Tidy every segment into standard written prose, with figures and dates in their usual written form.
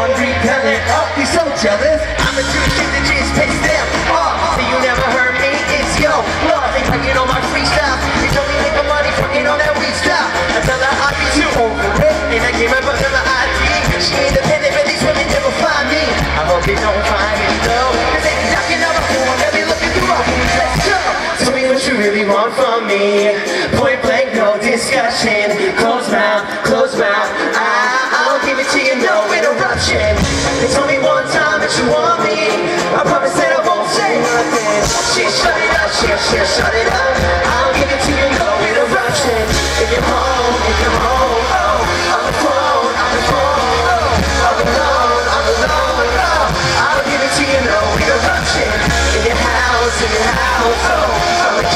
on repellent. Oh, he's so jealous. I'm a true shit that just piss them off. So you never heard me, it's yo love. They talking on my freestyle. You told me make my money fucking on that weed style. I tell her I'd be too over it. And I gave her back to my ID. She independent, but these women never find me. I hope they don't find me though. Cause they be knocking on my phone, they be looking through my phone. Let's go. Tell me what you really want from me. Point blank, no discussion. Close mouth, close mouth. I'll give it to you, no interruption. They told me one time that you want me. I promise that I won't say nothing. Shit, shut it up, shit, shut it up. I'll give it to you, no interruption. If you're home, oh, on the phone, oh, I'm alone, oh, I'll give it to you, no interruption. In your house, oh, on the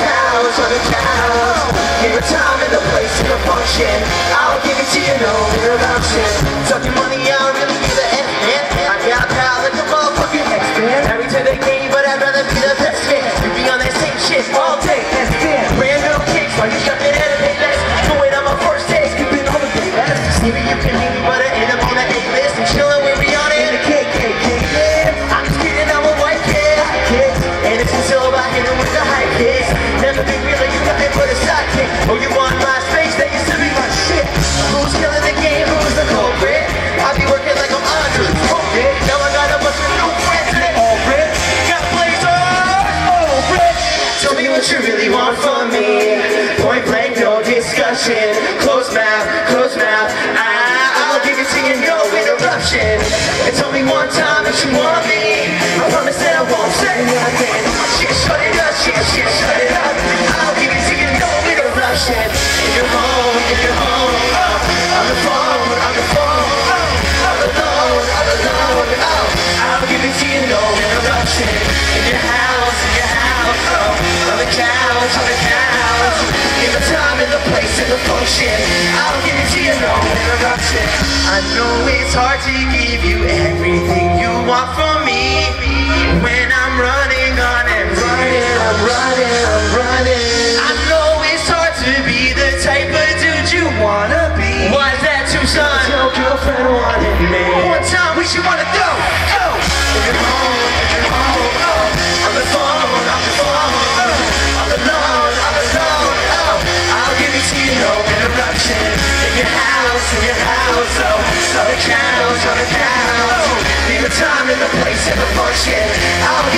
couch. Give it time and the place and the function. I'll give it to you, no interruption. Talking money, I don't really give a F, man. I got power like a motherfucking X-Man. Married to the game, but I'd rather be the best man. You be on that same shit all day, that's damn. Brand new kicks, while you jumping at a pay less. Going on my first day, skipping all the day less. Maybe you can meet me, but I end up on that A-list. And chillin' with Rihanna and the KKK, yeah. I'm just kidding, I'm a white kid. And it's still about hitting with the high kicks. Never been real, you got me for the sidekick. Oh, you want my space, that used to be my shit. Who's killing the game, who's the culprit? I be working like I'm Andre. Now I got a bunch of new friends and they all rich. Got blazers, all rich. Tell me what you really want from me. Point blank, no discussion. Close mouth, I'll give it to you, no interruption. And tell me one time that you want me. I promise that I won't say nothing. Shit, shut it up, shit, shut it up. I'll give it to you, no interruption. If you're home, oh, on the phone, oh, I'm alone, oh, I'll give it to you, no interruption. In your house, oh, on the couch. Give the time and the place and the function. I'll give it to you, no interruption. I know it's hard to give you everything you want from me. When I'm running on and I'm running. I know it's hard to be the type of dude you wanna be. Why's that too, son? Your girlfriend wanted me. One time we should wanna go. If you're home, oh, on the phone, oh, I'm alone, oh, I'll give it to you, no interruption. In your house, oh, on the couch. Leave the time and the place and the function. I'll